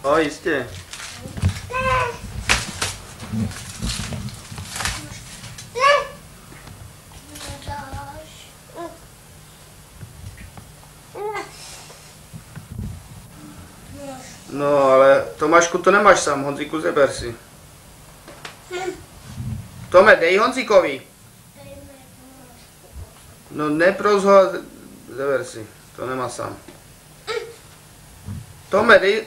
O, jistě. No, ale Tomášku, to nemáš sám, Honzíku, zeber si. Tome, dej Honzíkovi. No, neprozho, zeber si, to nemá sám. Tome, dej.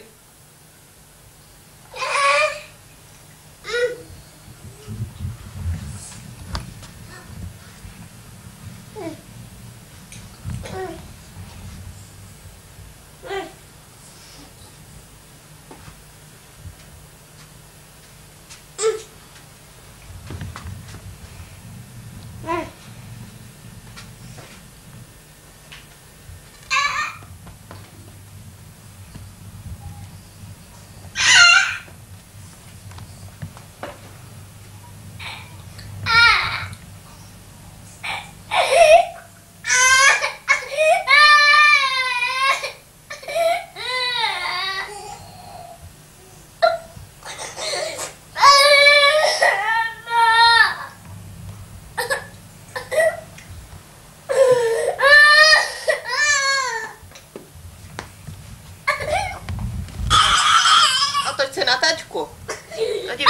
Na tačku. No dívej.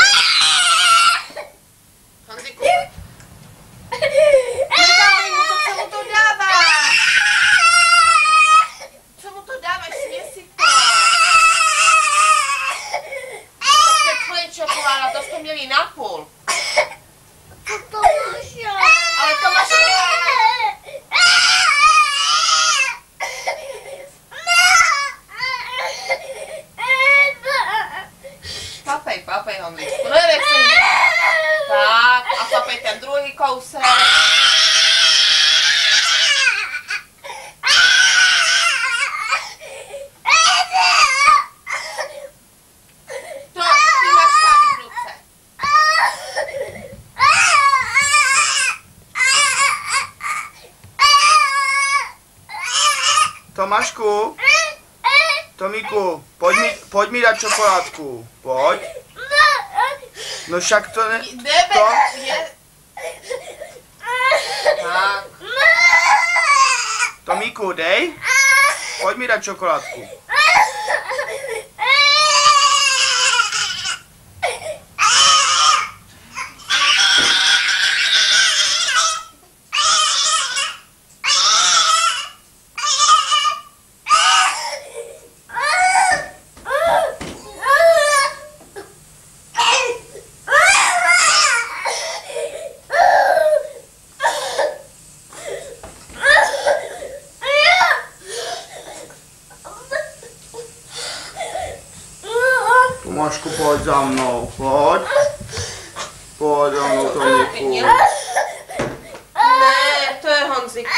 Honzíku. Nedávej mu to, co mu to dáváš. Co mu to dáváš, sně si to. To je tvoje čokoláda, to jste měli na půl. To máš já. Ale to máš... Papej, Honzíčku, nevek se jde. Tak, a papej ten druhý kousek. To, ty máš sám v ruce. Tomášku, Tomíku, pojď mi dát čokoládku, pojď. No však to ne... To... Tak. Tomíku, dej. Pojď mi dát čokoládku. Tomášku, pojď za mnou, pojď. Pojď za mnou, Tomíku. Ne, to je Honzíka.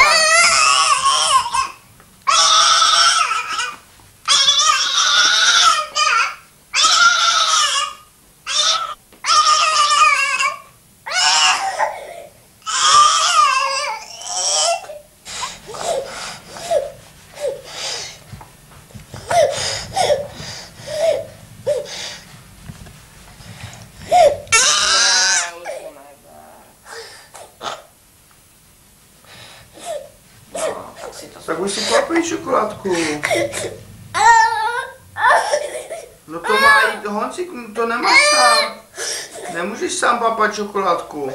Tak už si papej čokoládku. No to má jít, Honzík, to nemáš sám. Nemůžeš sám papat čokoládku.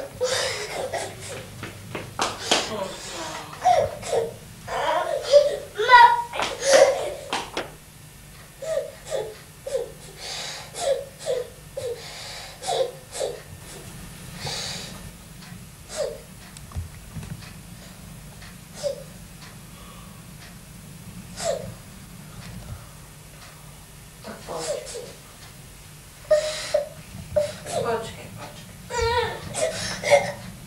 Počkej.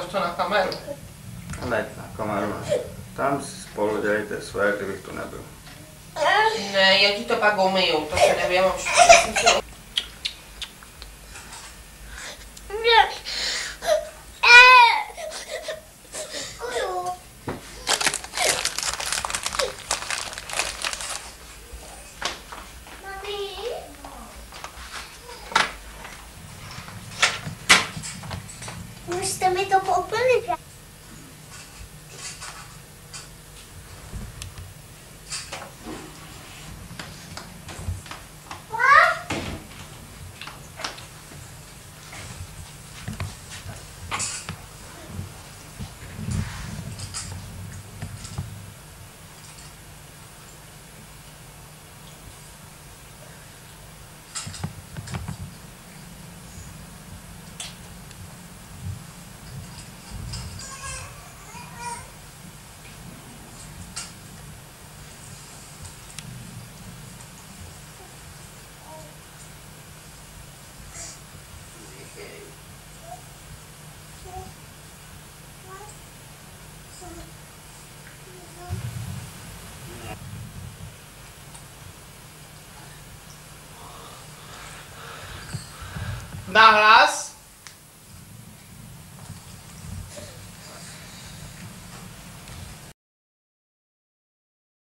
to na kameru. Ale na kameru ne. Tam si spolu dělejte své, kdybych tu nebyl. Ne, já ti to pak umyju, to se nevím už. Už jste mi to koupili. Nahlas.